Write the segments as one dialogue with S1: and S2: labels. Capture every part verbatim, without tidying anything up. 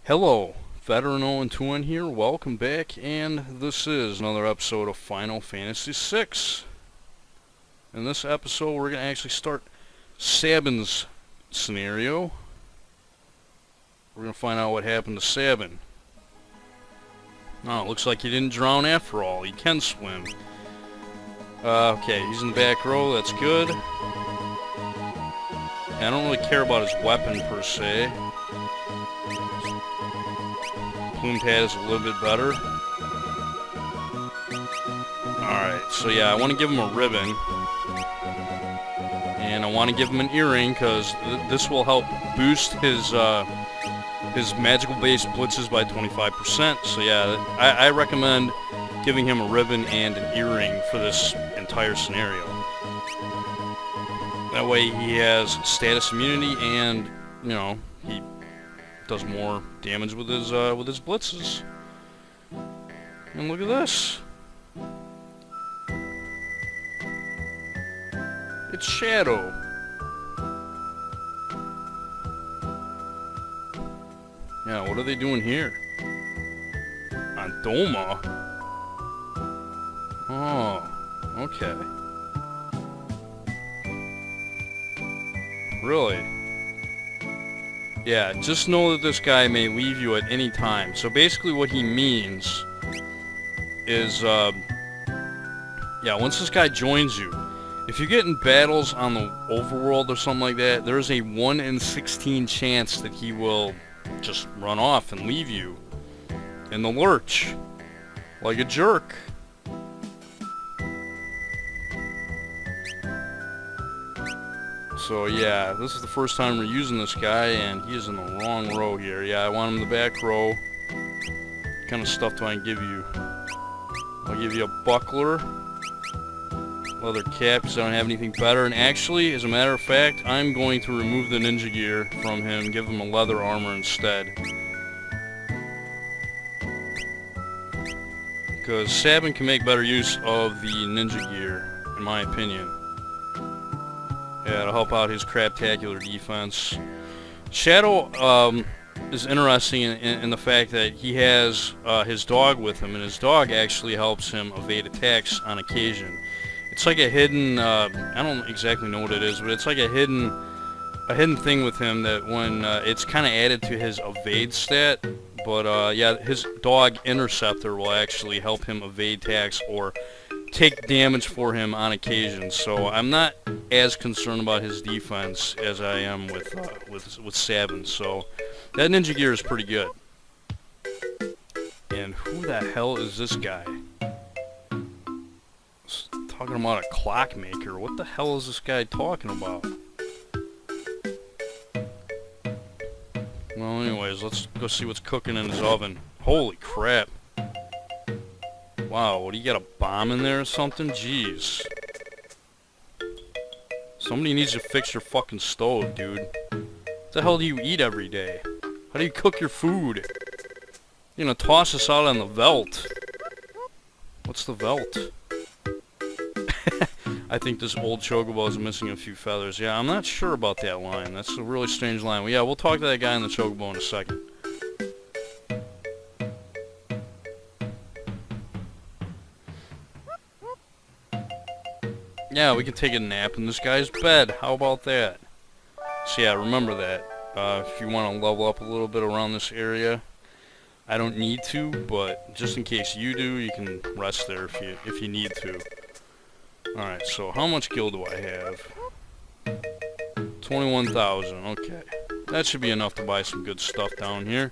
S1: Hello, Veteran oh and two here, welcome back, and this is another episode of Final Fantasy six. In this episode, we're going to actually start Sabin's scenario. We're going to find out what happened to Sabin. Oh, it looks like he didn't drown after all. He can swim. Uh, okay, he's in the back row, that's good. I don't really care about his weapon per se. Plumed hat is a little bit better. Alright, so yeah, I want to give him a ribbon. And I want to give him an earring, because th this will help boost his uh, his magical base blitzes by twenty-five percent. So yeah, I, I recommend giving him a ribbon and an earring for this entire scenario. That way he has status immunity and, you know, he does more damage with his uh, with his blitzes. And look at this. It's Shadow. Yeah, what are they doing here? On Doma? Oh, okay. Really? Yeah, just know that this guy may leave you at any time. So basically what he means is, uh, yeah, once this guy joins you, if you get in battles on the overworld or something like that, there's a one in sixteen chance that he will just run off and leave you in the lurch, like a jerk. So yeah, this is the first time we're using this guy, and he is in the wrong row here. Yeah, I want him in the back row. What kind of stuff do I give you? I'll give you a buckler, leather cap, because I don't have anything better. And actually, as a matter of fact, I'm going to remove the ninja gear from him and give him a leather armor instead. Because Sabin can make better use of the ninja gear, in my opinion. Yeah, it'll help out his craptacular defense. Shadow um, is interesting in, in, in the fact that he has uh, his dog with him, and his dog actually helps him evade attacks on occasion. It's like a hidden, uh, I don't exactly know what it is, but it's like a hidden a hidden thing with him that when uh, it's kind of added to his evade stat, but uh, yeah, his dog Interceptor will actually help him evade attacks or take damage for him on occasion. So I'm not as concerned about his defense as I am with uh, with with Sabin. So that ninja gear is pretty good. And who the hell is this guy? Talking about a clockmaker. What the hell is this guy talking about? Well, anyways, let's go see what's cooking in his oven. Holy crap. Wow, what do you got, a bomb in there or something? Jeez. Somebody needs to fix your fucking stove, dude. What the hell do you eat every day? How do you cook your food? You're gonna toss us out on the veldt. What's the veldt? I think this old chocobo is missing a few feathers. Yeah, I'm not sure about that line. That's a really strange line. Well, yeah, we'll talk to that guy in the chocobo in a second. Yeah, we can take a nap in this guy's bed. How about that? So yeah, remember that. Uh, if you want to level up a little bit around this area, I don't need to, but just in case you do, you can rest there if you if you need to. Alright, so how much gil do I have? twenty-one thousand, okay. That should be enough to buy some good stuff down here.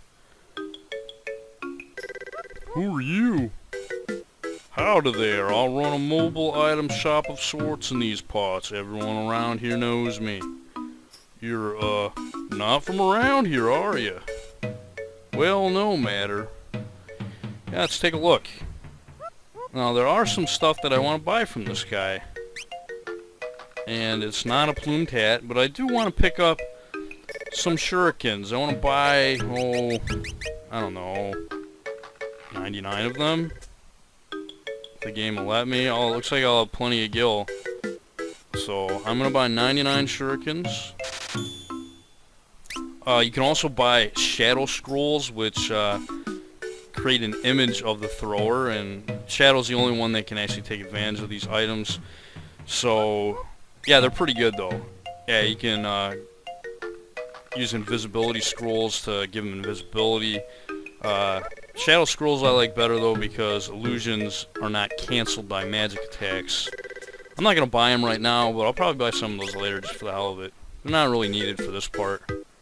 S1: Who are you? Howdy there, I'll run a mobile item shop of sorts in these parts. Everyone around here knows me. You're, uh, not from around here, are you? Well, no matter. Yeah, let's take a look. Now, there are some stuff that I want to buy from this guy. And it's not a plumed hat, but I do want to pick up some shurikens. I want to buy, oh, I don't know, ninety-nine of them. The game will let me. Oh, it looks like I'll have plenty of gil. So I'm gonna buy ninety-nine shurikens. Uh, you can also buy shadow scrolls, which uh, create an image of the thrower, and Shadow's the only one that can actually take advantage of these items. So, yeah, they're pretty good though. Yeah, you can uh, use invisibility scrolls to give them invisibility. Uh, shadow scrolls I like better though because illusions are not cancelled by magic attacks. I'm not going to buy them right now, but I'll probably buy some of those later just for the hell of it. They're not really needed for this part.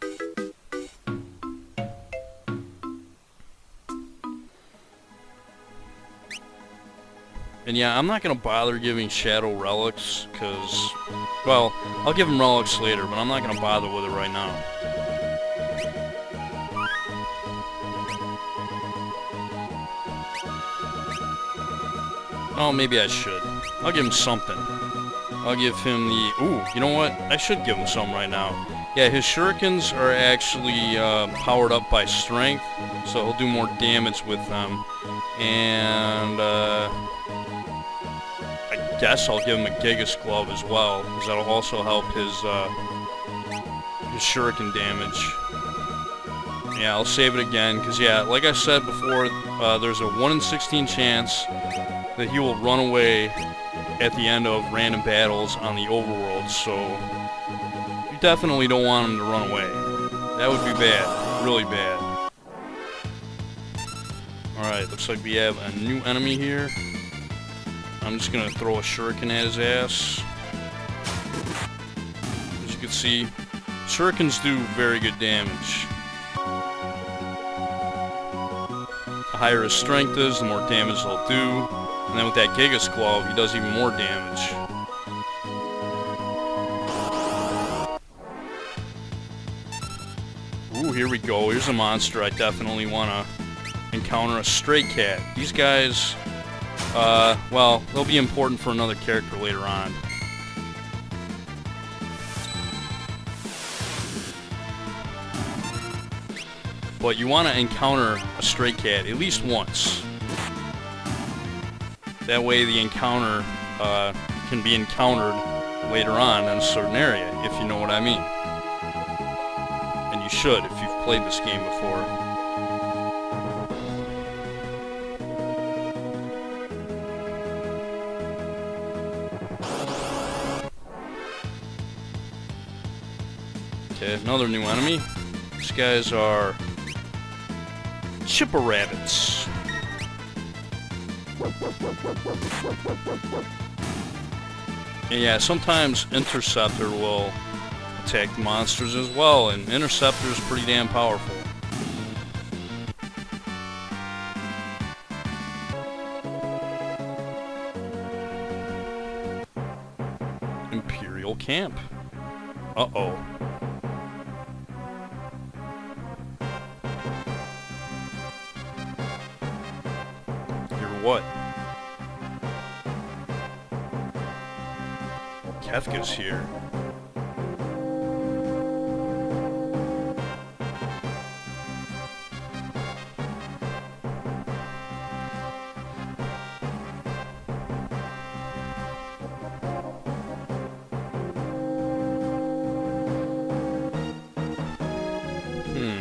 S1: And yeah, I'm not going to bother giving Shadow relics, because, well, I'll give him relics later, but I'm not going to bother with it right now. Oh, maybe I should. I'll give him something. I'll give him the... Ooh, you know what? I should give him some right now. Yeah, his shurikens are actually uh, powered up by strength, so he'll do more damage with them. And, uh... I guess I'll give him a Gigas Glove as well, because that'll also help his, uh... his shuriken damage. Yeah, I'll save it again, because, yeah, like I said before, uh, there's a one in sixteen chance that he will run away at the end of random battles on the overworld, so you definitely don't want him to run away. That would be bad. Really bad. Alright, looks like we have a new enemy here. I'm just gonna throw a shuriken at his ass. As you can see, shurikens do very good damage. The higher his strength is, the more damage they'll do. And then with that Gigas Glove, he does even more damage. Ooh, here we go. Here's a monster I definitely want to encounter, a stray cat. These guys, uh, well, they'll be important for another character later on. But you want to encounter a stray cat at least once. That way the encounter uh, can be encountered later on in a certain area, if you know what I mean. And you should, if you've played this game before. Okay, another new enemy. These guys are Chipper Rabbits. And yeah, sometimes Interceptor will attack monsters as well, and Interceptor is pretty damn powerful. Imperial Camp. Uh-oh. You're what? Kefka's here. Hmm.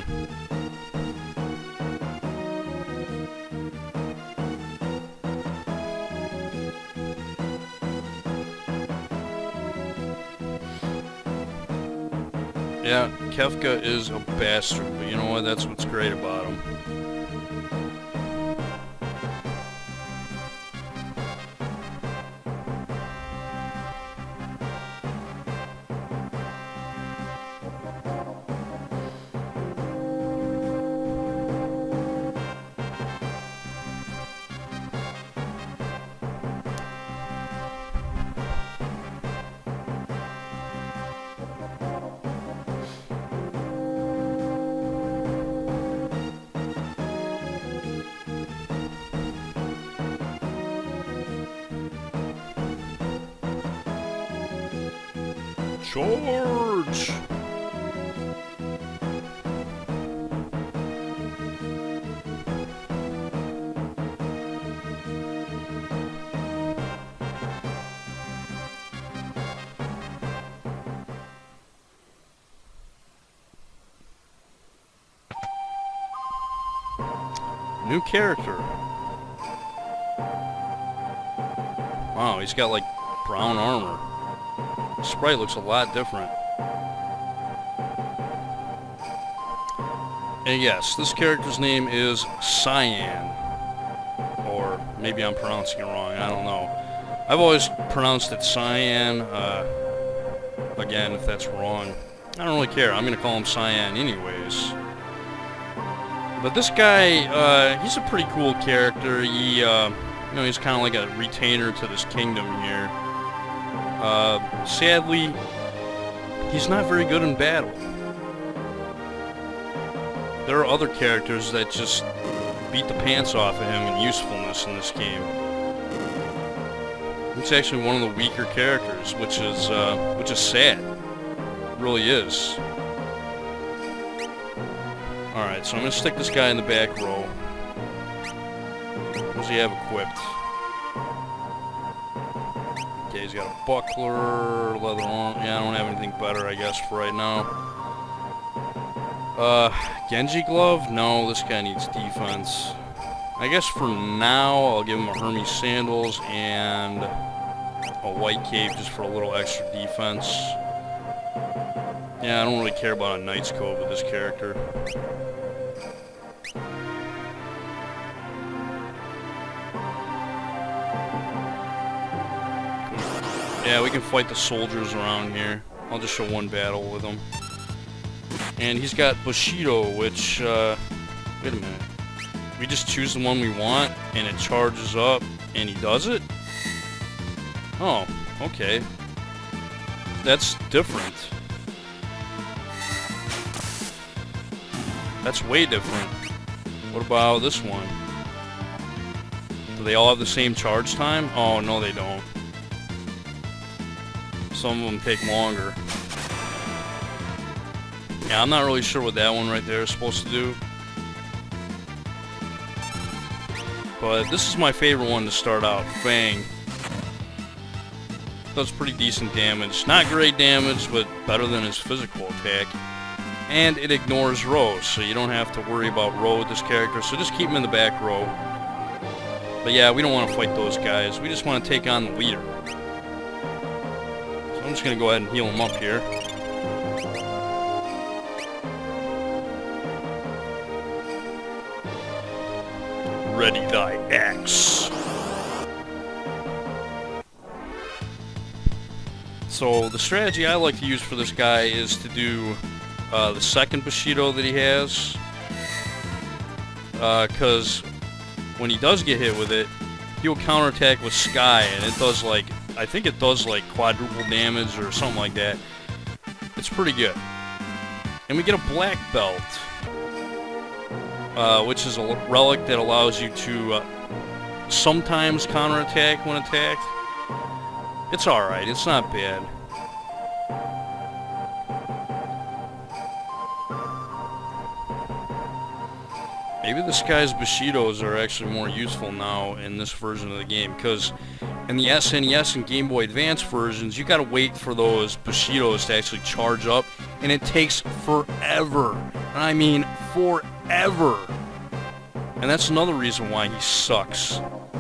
S1: Yeah, Kefka is a bastard, but you know what? That's what's great about him. Charge! New character. Wow, he's got like brown armor. The sprite looks a lot different. And yes, this character's name is Cyan. Or maybe I'm pronouncing it wrong, I don't know. I've always pronounced it Cyan. Uh, again, if that's wrong, I don't really care. I'm going to call him Cyan anyways. But this guy, uh, he's a pretty cool character. He, uh, you know, he's kind of like a retainer to this kingdom here. Uh, sadly, he's not very good in battle. There are other characters that just beat the pants off of him in usefulness in this game. He's actually one of the weaker characters, which is, uh, which is sad. It really is. Alright, so I'm going to stick this guy in the back row. What does he have equipped? Okay, he's got a buckler, leather armor. Yeah, I don't have anything better, I guess, for right now. Uh, Genji glove? No, this guy needs defense. I guess for now, I'll give him a Hermes sandals and a white cape just for a little extra defense. Yeah, I don't really care about a knight's coat with this character. Yeah, we can fight the soldiers around here. I'll just show one battle with him. And he's got Bushido, which, uh, wait a minute. We just choose the one we want, and it charges up, and he does it? Oh, okay. That's different. That's way different. What about this one? Do they all have the same charge time? Oh, no they don't. Some of them take longer. Yeah, I'm not really sure what that one right there is supposed to do. But this is my favorite one to start out, Fang. Does pretty decent damage. Not great damage, but better than his physical attack. And it ignores row, so you don't have to worry about row with this character, so just keep him in the back row. But yeah, we don't want to fight those guys. We just want to take on the leader. So I'm just going to go ahead and heal him up here. Ready thy axe. So the strategy I like to use for this guy is to do uh, the second Bushido that he has, because uh, when he does get hit with it, he'll counterattack with Sky, and it does like, I think it does like quadruple damage or something like that. It's pretty good. And we get a black belt. Uh, which is a relic that allows you to uh, sometimes counterattack when attacked. It's alright, it's not bad. Maybe this guy's Bushidos are actually more useful now in this version of the game, because in the S N E S and Game Boy Advance versions, you gotta wait for those Bushidos to actually charge up, and it takes forever. And I mean forever. Ever. And that's another reason why he sucks.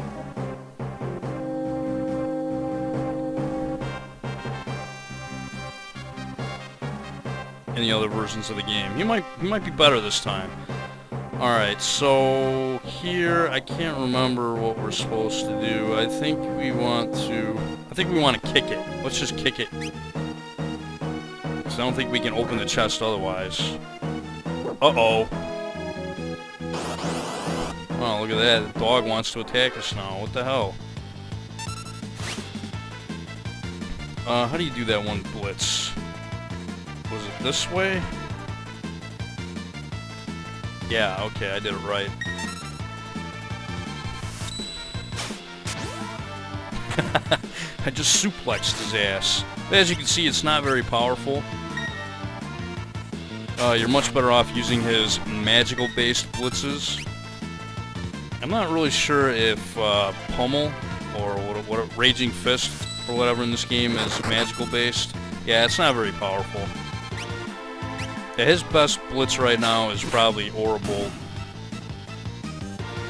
S1: In the other versions of the game. He might he might be better this time. Alright, so here I can't remember what we're supposed to do. I think we want to I think we want to kick it. Let's just kick it. Because I don't think we can open the chest otherwise. Uh-oh. Oh, look at that. The dog wants to attack us now. What the hell? Uh, how do you do that one blitz? Was it this way? Yeah, okay, I did it right. I just suplexed his ass. As you can see, it's not very powerful. Uh, you're much better off using his magical-based blitzes. I'm not really sure if uh, Pummel or what, what Raging Fist or whatever in this game is magical based. Yeah, it's not very powerful. Yeah, his best blitz right now is probably Aura Bolt.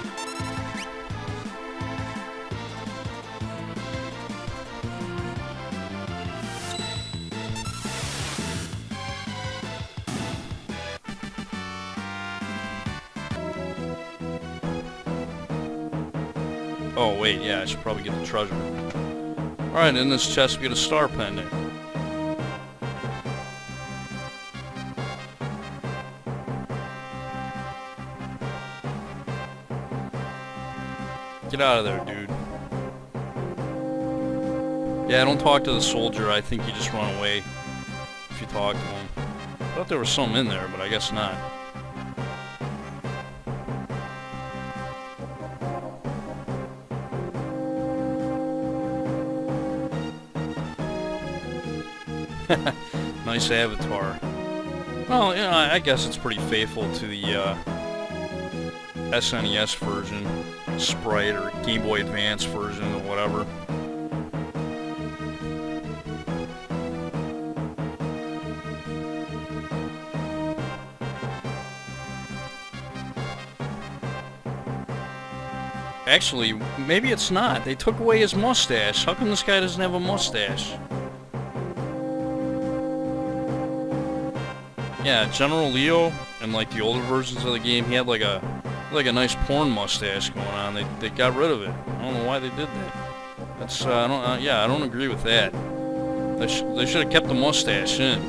S1: Oh, wait, yeah, I should probably get the treasure. Alright, in this chest we get a star pendant. Get out of there, dude. Yeah, don't talk to the soldier. I think you just run away if you talk to him. I thought there was some in there, but I guess not. Nice avatar. Well, you know, I guess it's pretty faithful to the uh, S N E S version, Sprite, or Game Boy Advance version, or whatever. Actually, maybe it's not. They took away his mustache. How come this guy doesn't have a mustache? Yeah, General Leo, in like the older versions of the game, he had like a like a nice porn mustache going on. They they got rid of it. I don't know why they did that. That's uh, I don't uh, yeah I don't agree with that. They sh they should have kept the mustache in.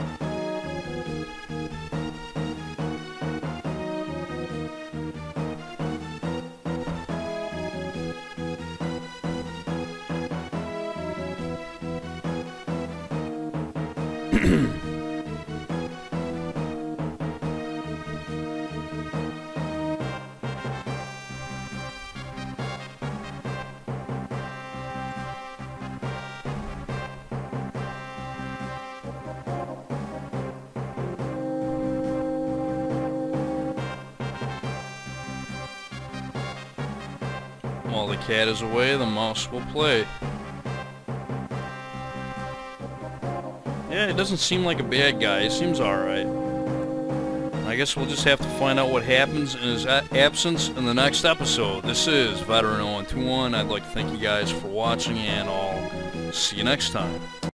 S1: While the cat is away, the mouse will play. Yeah, he doesn't seem like a bad guy. He seems alright. I guess we'll just have to find out what happens in his absence in the next episode. This is Veteran oh one two one. I'd like to thank you guys for watching, and I'll see you next time.